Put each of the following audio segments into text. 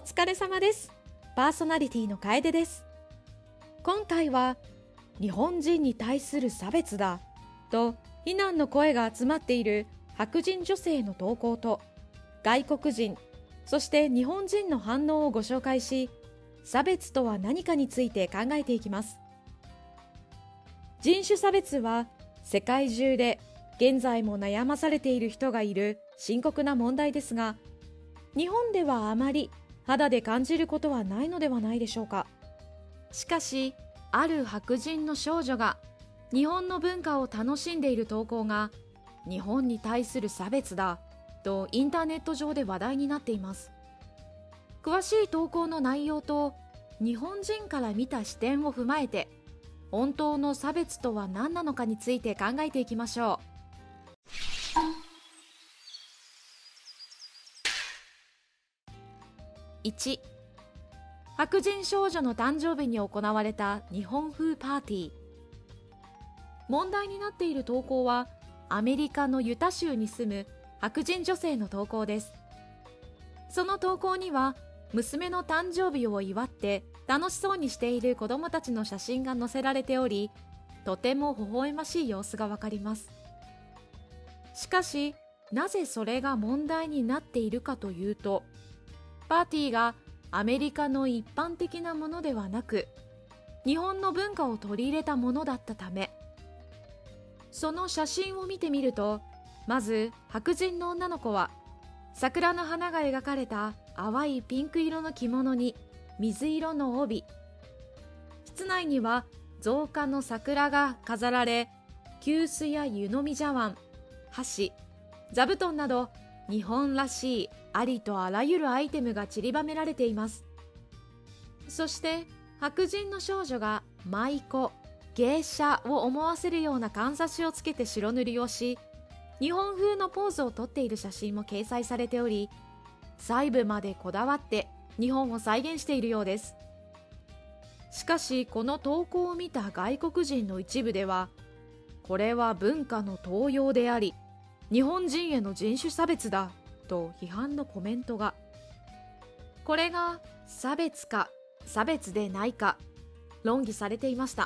疲れ様です。パーソナリティの楓です。今回は日本人に対する差別だと非難の声が集まっている白人女性の投稿と外国人、そして日本人の反応をご紹介し、差別とは何かについて考えていきます。人種差別は世界中で現在も悩まされている人がいる深刻な問題ですが、日本ではあまり肌で感じることはないのではないでしょうか。しかし、ある白人の少女が日本の文化を楽しんでいる投稿が日本に対する差別だとインターネット上で話題になっています。詳しい投稿の内容と日本人から見た視点を踏まえて、本当の差別とは何なのかについて考えていきましょう。1、白人少女の誕生日に行われた日本風パーティー。問題になっている投稿はアメリカのユタ州に住む白人女性の投稿です。その投稿には娘の誕生日を祝って楽しそうにしている子どもたちの写真が載せられており、とても微笑ましい様子がわかります。しかし、なぜそれが問題になっているかというと、パーティーがアメリカの一般的なものではなく、日本の文化を取り入れたものだったため。その写真を見てみると、まず白人の女の子は桜の花が描かれた淡いピンク色の着物に水色の帯、室内には造花の桜が飾られ、急須や湯飲み茶碗、箸、座布団など日本らしいありとあらゆるアイテムが散りばめられています。そして白人の少女が舞妓、芸者を思わせるようなかんざしをつけて白塗りをし、日本風のポーズをとっている写真も掲載されており、細部までこだわって日本を再現しているようです。しかし、この投稿を見た外国人の一部では、これは文化の盗用であり、日本人への人種差別だと批判のコメントが。これが差別か差別でないか論議されていました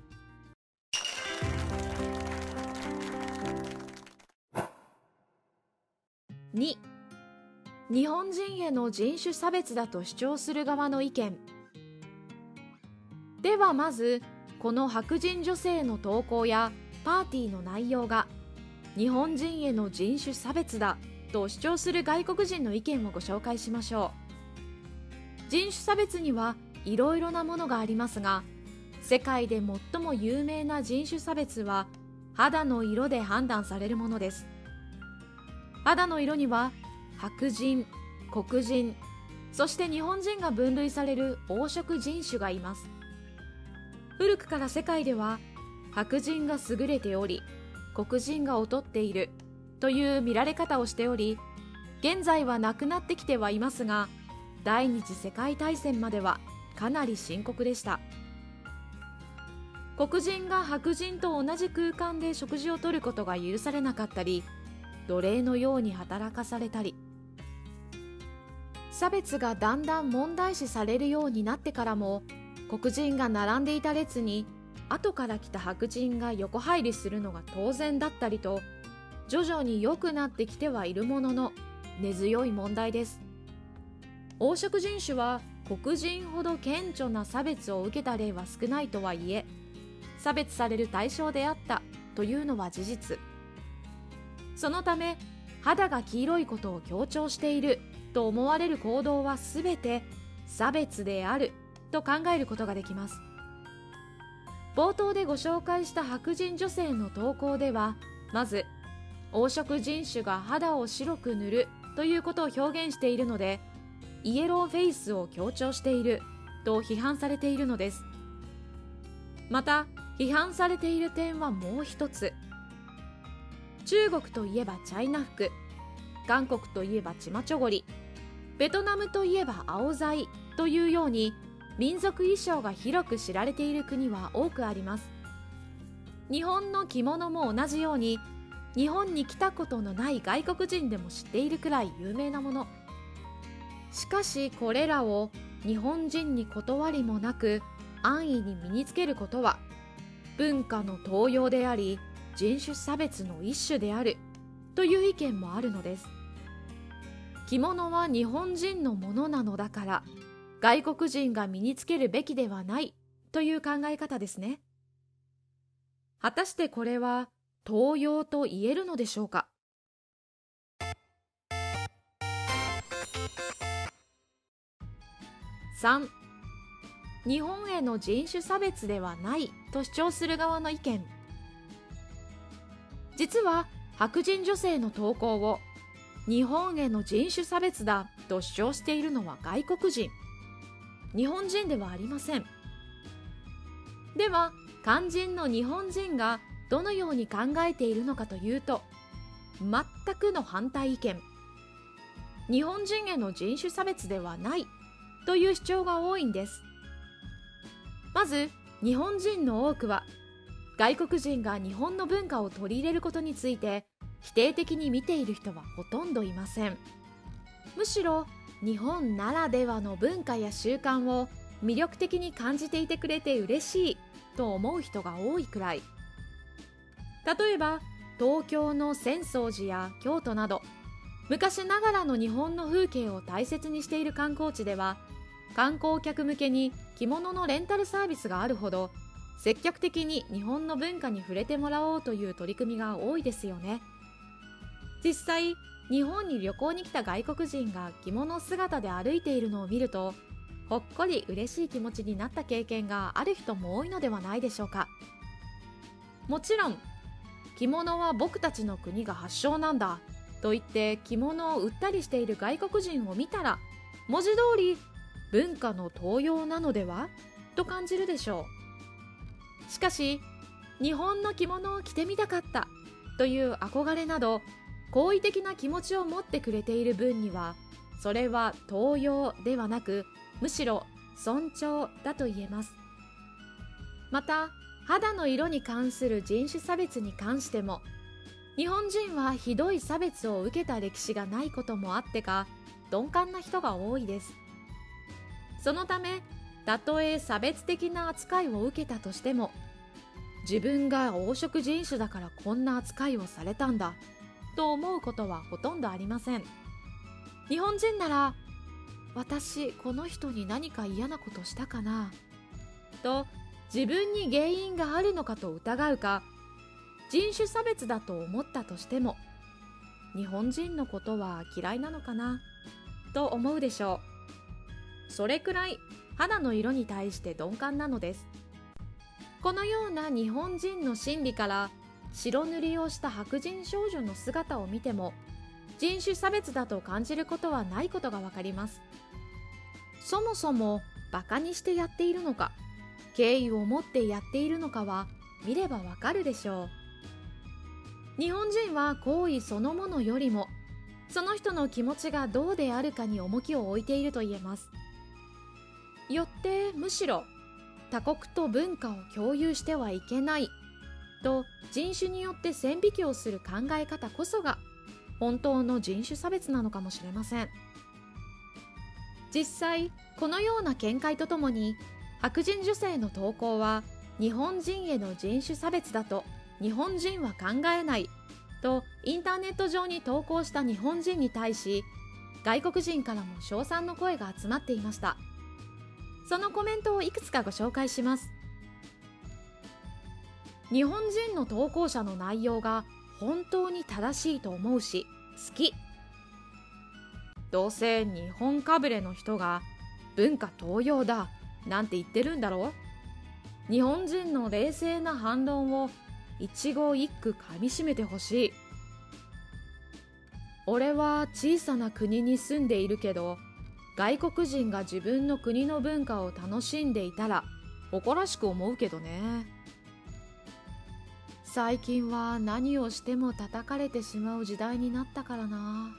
。2、日本人への人種差別だと主張する側の意見。ではまず、この白人女性の投稿やパーティーの内容が日本人への人種差別だと主張する外国人の意見をご紹介しましょう。人種差別にはいろいろなものがありますが、世界で最も有名な人種差別は肌の色で判断されるものです。肌の色には白人、黒人、そして日本人が分類される黄色人種がいます。古くから世界では白人が優れており、黒人が劣っているという見られ方をしており、現在はなくなってきてはいますが、第二次世界大戦まではかなり深刻でした。黒人が白人と同じ空間で食事をとることが許されなかったり、奴隷のように働かされたり、差別がだんだん問題視されるようになってからも、黒人が並んでいた列に後から来た白人が横入りするのが当然だったりと、徐々に良くなってきてはいるものの根強い問題です。黄色人種は黒人ほど顕著な差別を受けた例は少ないとはいえ、差別される対象であったというのは事実。そのため、肌が黄色いことを強調していると思われる行動はすべて差別であると考えることができます。冒頭でご紹介した白人女性の投稿では、まず黄色人種が肌を白く塗るということを表現しているので、イエローフェイスを強調していると批判されているのです。また批判されている点はもう一つ。中国といえばチャイナ服、韓国といえばチマチョゴリ、ベトナムといえばアオザイというように、民族衣装が広く知られている国は多くあります。日本の着物も同じように、日本に来たことのない外国人でも知っているくらい有名なもの。 しかしこれらを日本人に断りもなく安易に身につけることは文化の盗用であり人種差別の一種であるという意見もあるのです。着物は日本人のものなのだから外国人が身につけるべきではないという考え方ですね。果たしてこれは盗用と言えるのでしょうか。3、日本への人種差別ではないと主張する側の意見。実は白人女性の投稿を日本への人種差別だと主張しているのは外国人、日本人ではありません。では肝心の日本人がどのように考えているのかというと、全くの反対意見。日本人への人種差別ではないという主張が多いんです。まず日本人の多くは外国人が日本の文化を取り入れることについて否定的に見ている人はほとんどいません。むしろ日本ならではの文化や習慣を魅力的に感じていてくれて嬉しいと思う人が多いくらい。例えば東京の浅草寺や京都など昔ながらの日本の風景を大切にしている観光地では、観光客向けに着物のレンタルサービスがあるほど積極的に日本の文化に触れてもらおうという取り組みが多いですよね。実際日本に旅行に来た外国人が着物姿で歩いているのを見ると、ほっこり嬉しい気持ちになった経験がある人も多いのではないでしょうか。もちろん着物は僕たちの国が発祥なんだと言って着物を売ったりしている外国人を見たら、文字通り文化の盗用なのではと感じるでしょう。しかし日本の着物を着てみたかったという憧れなど好意的な気持ちを持ってくれている分には、それは盗用ではなくむしろ尊重だと言えます。また肌の色に関する人種差別に関しても、日本人はひどい差別を受けた歴史がないこともあってか鈍感な人が多いです。そのためたとえ差別的な扱いを受けたとしても、自分が黄色人種だからこんな扱いをされたんだと思うことはほとんどありません。日本人なら、私この人に何か嫌なことしたかなと自分に原因があるのかと疑うか、人種差別だと思ったとしても日本人のことは嫌いなのかなと思うでしょう。それくらい肌の色に対して鈍感なのです。このような日本人の心理から、白塗りをした白人少女の姿を見ても人種差別だと感じることはないことがわかります。そもそもバカにしてやっているのか、敬意を持ってやっているのかは見ればわかるでしょう。日本人は行為そのものよりもその人の気持ちがどうであるかに重きを置いていると言えます。よってむしろ他国と文化を共有してはいけないと人種によって線引きをする考え方こそが本当の人種差別なのかもしれません。実際このような見解とともに、白人女性の投稿は日本人への人種差別だと日本人は考えないとインターネット上に投稿した日本人に対し、外国人からも称賛の声が集まっていました。そのコメントをいくつかご紹介します。日本人の投稿者の内容が本当に正しいと思うし好き。どうせ日本かぶれの人が文化盗用だなんて言ってるんだろう。日本人の冷静な反論を一語一句噛みしめてほしい。俺は小さな国に住んでいるけど、外国人が自分の国の文化を楽しんでいたら誇らしく思うけどね。最近は何をしても叩かれてしまう時代になったからな。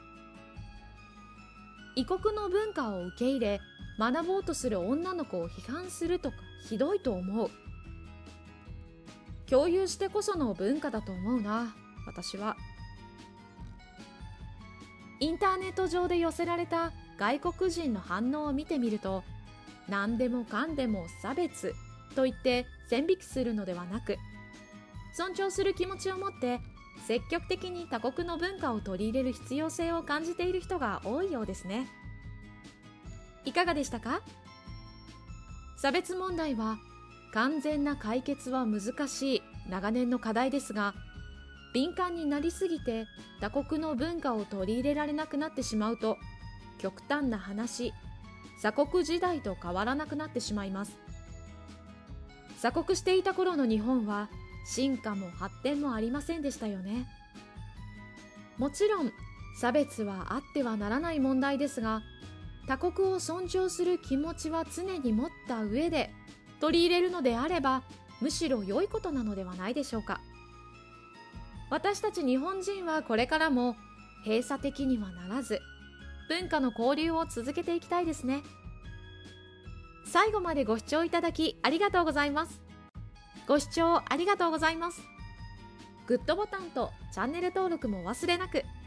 異国の文化を受け入れ学ぼうとする女の子を批判するとかひどいと思う。共有してこその文化だと思うな、私は。インターネット上で寄せられた外国人の反応を見てみると、何でもかんでも差別と言って線引きするのではなく、尊重する気持ちを持って積極的に他国の文化を取り入れる必要性を感じている人が多いようですね。いかがでしたか？差別問題は完全な解決は難しい長年の課題ですが、敏感になりすぎて他国の文化を取り入れられなくなってしまうと、極端な話、鎖国時代と変わらなくなってしまいます。鎖国していた頃の日本は進化も発展もありませんでしたよね。もちろん差別はあってはならない問題ですが、他国を尊重する気持ちは常に持った上で取り入れるのであれば、むしろ良いことなのではないでしょうか。私たち日本人はこれからも閉鎖的にはならず、文化の交流を続けていきたいですね。最後までご視聴いただきありがとうございます。ご視聴ありがとうございます。グッドボタンとチャンネル登録も忘れなく。